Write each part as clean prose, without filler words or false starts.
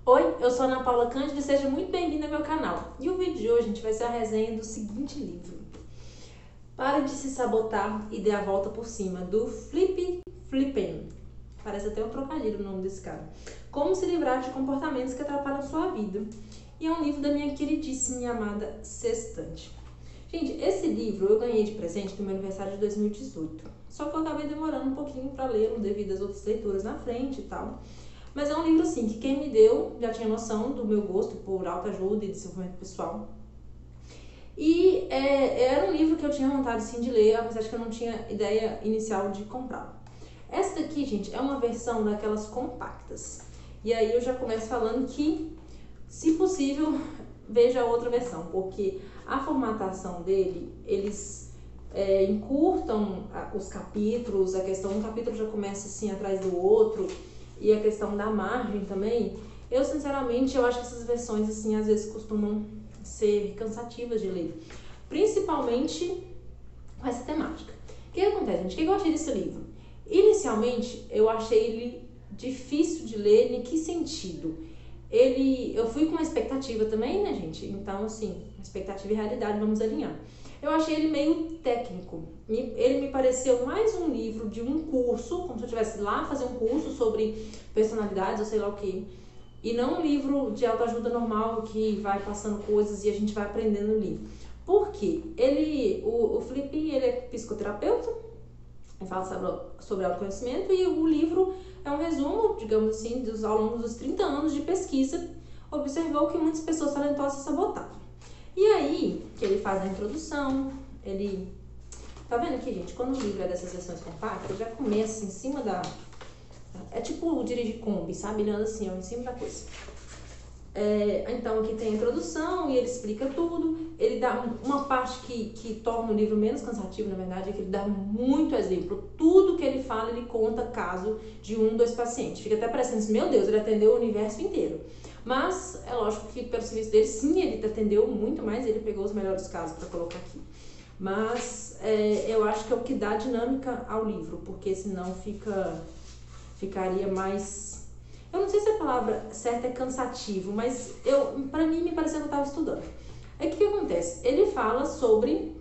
Oi, eu sou Ana Paula Cândido e seja muito bem-vinda ao meu canal. E o vídeo de hoje a gente vai ser a resenha do seguinte livro: Pare de se sabotar e dê a volta por cima, do Flip Flippen. Parece até um trocadilho o nome desse cara. Como se livrar de comportamentos que atrapalham sua vida. E é um livro da minha queridíssima e amada Sextante. Gente, esse livro eu ganhei de presente no meu aniversário de 2018. Só que eu acabei demorando um pouquinho para lê-lo devido às outras leituras na frente e tal. Mas é um livro, assim, que quem me deu já tinha noção do meu gosto por autoajuda e desenvolvimento pessoal. E era um livro que eu tinha vontade, sim, de ler, apesar de que eu não tinha ideia inicial de comprá-lo. Essa daqui, gente, é uma versão daquelas compactas. E aí eu já começo falando que, se possível, veja a outra versão, porque a formatação dele, eles encurtam os capítulos, a questão, um capítulo já começa assim atrás do outro, e a questão da margem também. Eu, sinceramente, eu acho que essas versões, assim, às vezes costumam ser cansativas de ler, principalmente com essa temática. O que acontece, gente? O que eu achei desse livro? Inicialmente, eu achei ele difícil de ler. Em que sentido? Eu fui com uma expectativa também, né, gente? Então, assim, expectativa e realidade, vamos alinhar. Eu achei ele meio técnico. Ele me pareceu mais um livro de um curso, como se eu estivesse lá fazer um curso sobre personalidades ou sei lá o que. E não um livro de autoajuda normal que vai passando coisas e a gente vai aprendendo ali. Por quê? O Felipe, ele é psicoterapeuta, ele fala sobre autoconhecimento, e o livro é um resumo, digamos assim, ao longo dos 30 anos de pesquisa, observou que muitas pessoas talentosas se sabotavam. E aí, que ele faz a introdução, ele... Tá vendo aqui, gente? Quando o livro é dessas versões compactas, já começa em cima da... É tipo dirigir Kombi, sabe? Ele anda assim, ó, em cima da coisa. Então, aqui tem a introdução e ele explica tudo. Ele dá uma parte que torna o livro menos cansativo, na verdade, é que ele dá muito exemplo. Tudo que ele fala, ele conta caso de 1, 2 pacientes. Fica até parecendo assim, meu Deus, ele atendeu o universo inteiro. Mas é lógico que pelo serviço dele, sim, ele atendeu muito mais, ele pegou os melhores casos para colocar aqui. Mas eu acho que é o que dá dinâmica ao livro, porque senão ficaria mais... Eu não sei se a palavra certa é cansativo, mas pra mim me pareceu que eu estava estudando. Aí o que acontece? Ele fala sobre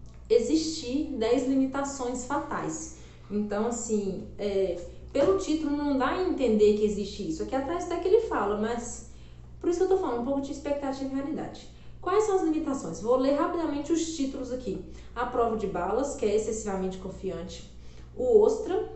existir 10 limitações fatais. Então, assim, pelo título não dá a entender que existe isso. Aqui atrás até que ele fala, mas por isso que eu tô falando um pouco de expectativa e realidade. Quais são as limitações? Vou ler rapidamente os títulos aqui. A prova de balas, que é excessivamente confiante. O ostra,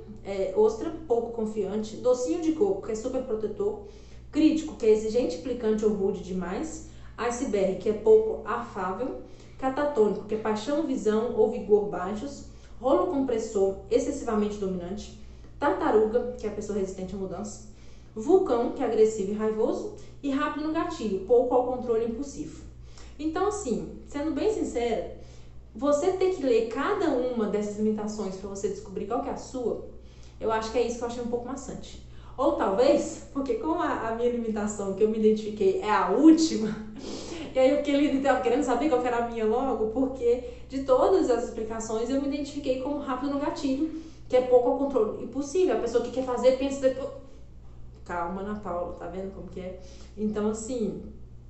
pouco confiante. Docinho de coco, que é super protetor. Crítico, que é exigente, implicante ou rude demais. Iceberg, que é pouco afável. Catatônico, que é paixão, visão ou vigor baixos. Rolo compressor, excessivamente dominante. Tartaruga, que é a pessoa resistente à mudança. Vulcão, que é agressivo e raivoso. E rápido no gatilho, pouco ao controle impulsivo. Então, assim, sendo bem sincera, você ter que ler cada uma dessas limitações para você descobrir qual que é a sua, eu acho que é isso que eu achei um pouco maçante. Ou talvez, porque como a minha limitação que eu me identifiquei é a última, e aí eu estava querendo saber qual que era a minha logo, porque de todas as explicações eu me identifiquei como rápido no gatilho, que é pouco ao controle impossível. A pessoa que quer fazer, pensa depois... Calma, Ana Paula, tá vendo como que é? Então, assim...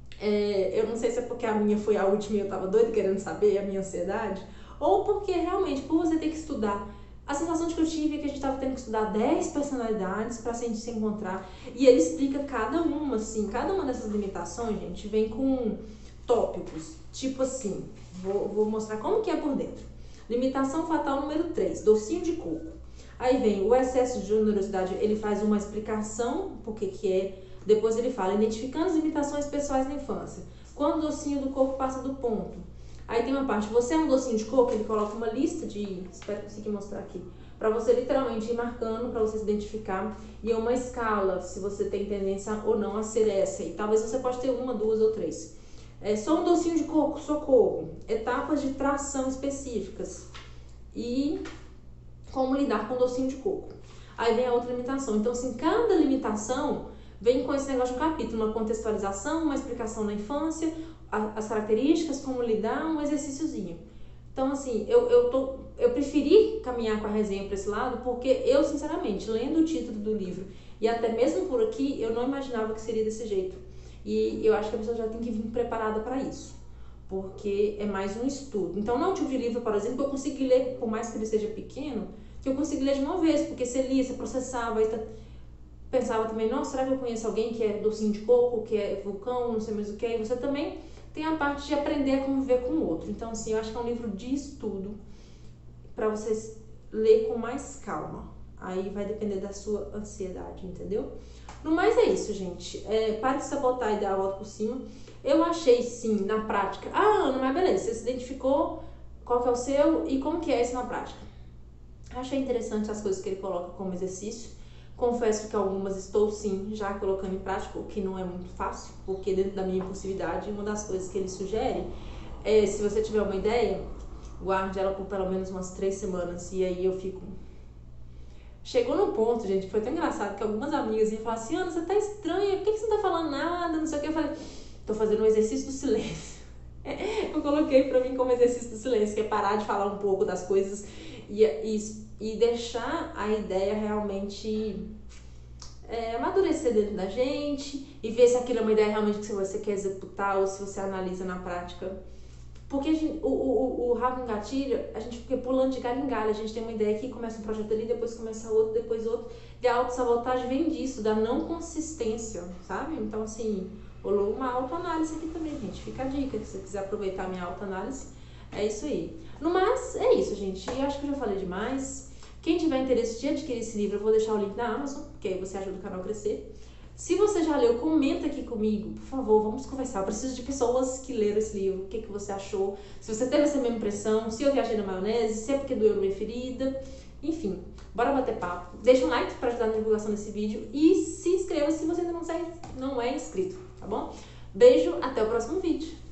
eu não sei se é porque a minha foi a última e eu tava doida querendo saber, a minha ansiedade, ou porque realmente, por você ter que estudar, a sensação de que eu tive é que a gente tava tendo que estudar 10 personalidades pra gente se encontrar, e ele explica cada uma, assim, cada uma dessas limitações, gente, vem com tópicos, tipo assim, vou mostrar como que é por dentro. Limitação fatal número 3, docinho de coco. Aí vem o excesso de generosidade, ele faz uma explicação, porque que é. Depois ele fala, identificando as limitações pessoais na infância. Quando o docinho do coco passa do ponto. Aí tem uma parte, você é um docinho de coco, ele coloca uma lista de... Espero conseguir mostrar aqui. Pra você literalmente ir marcando, pra você se identificar. E é uma escala, se você tem tendência ou não a ser essa. E talvez você pode ter 1, 2 ou 3. Só um docinho de coco, socorro. Etapas de tração específicas. E como lidar com o docinho de coco. Aí vem a outra limitação. Então, assim, cada limitação... vem com esse negócio de um capítulo, uma contextualização, uma explicação na infância, as características, como lidar, um exercíciozinho. Então, assim, eu preferi caminhar com a resenha para esse lado, porque eu, sinceramente, lendo o título do livro E até mesmo por aqui, eu não imaginava que seria desse jeito. E eu acho que a pessoa já tem que vir preparada para isso, porque é mais um estudo. Então, não é um tipo de livro, por exemplo, que eu consegui ler, por mais que ele seja pequeno, que eu consegui ler de uma vez, porque você lia, você processava, e pensava também, nossa, será que eu conheço alguém que é docinho de coco, que é vulcão, não sei mais o que, e você também tem a parte de aprender a conviver com o outro. Então, assim, eu acho que é um livro de estudo para vocês ler com mais calma. Aí vai depender da sua ansiedade, entendeu? No mais é isso, gente. Pare de sabotar e dar a volta por cima. Eu achei, sim, na prática. Ah, Ana, mas beleza, você se identificou, qual que é o seu e como que é isso na prática? Achei interessante as coisas que ele coloca como exercício. Confesso que algumas estou, sim, já colocando em prática, o que não é muito fácil, porque dentro da minha impulsividade, uma das coisas que ele sugere é, se você tiver uma ideia, guarde ela por pelo menos umas 3 semanas, e aí eu fico... Chegou num ponto, gente, foi tão engraçado que algumas amigas iam falar assim, Ana, você tá estranha, por que você não tá falando nada, não sei o que. Eu falei, tô fazendo um exercício do silêncio. Eu coloquei pra mim como exercício do silêncio, que é parar de falar um pouco das coisas e deixar a ideia realmente amadurecer dentro da gente e ver se aquilo é uma ideia realmente que você quer executar ou se você analisa na prática. Porque o rabo no gatilho, a gente fica pulando de galho em galho, a gente tem uma ideia aqui, começa um projeto ali, depois começa outro, depois outro. E a autossabotagem vem disso, da não consistência, sabe? Então, assim, rolou uma autoanálise aqui também, gente. Fica a dica, se você quiser aproveitar a minha autoanálise, é isso aí. No mais, é isso, gente. Eu acho que eu já falei demais. Quem tiver interesse de adquirir esse livro, eu vou deixar o link na Amazon, porque aí você ajuda o canal a crescer. Se você já leu, comenta aqui comigo, por favor, vamos conversar. Eu preciso de pessoas que leram esse livro, o que você achou, se você teve essa mesma impressão, se eu viajei na maionese, se é porque doeu na minha ferida, enfim, bora bater papo. Deixa um like para ajudar na divulgação desse vídeo e se inscreva se você ainda não é inscrito, tá bom? Beijo, até o próximo vídeo.